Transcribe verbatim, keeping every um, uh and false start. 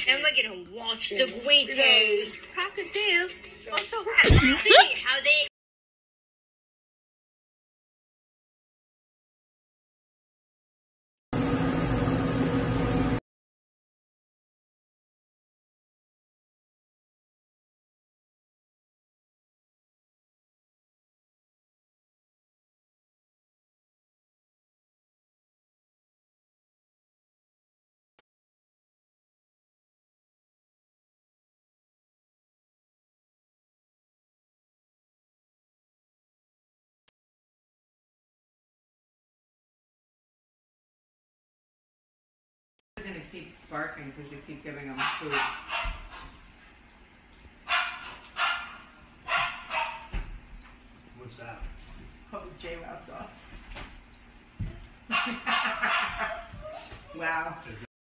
I'm like gonna watch the waiters. Cockatoo. Also, See how they. They're gonna keep barking because you keep giving them food. What's that? Called the JWoww sauce. Wow.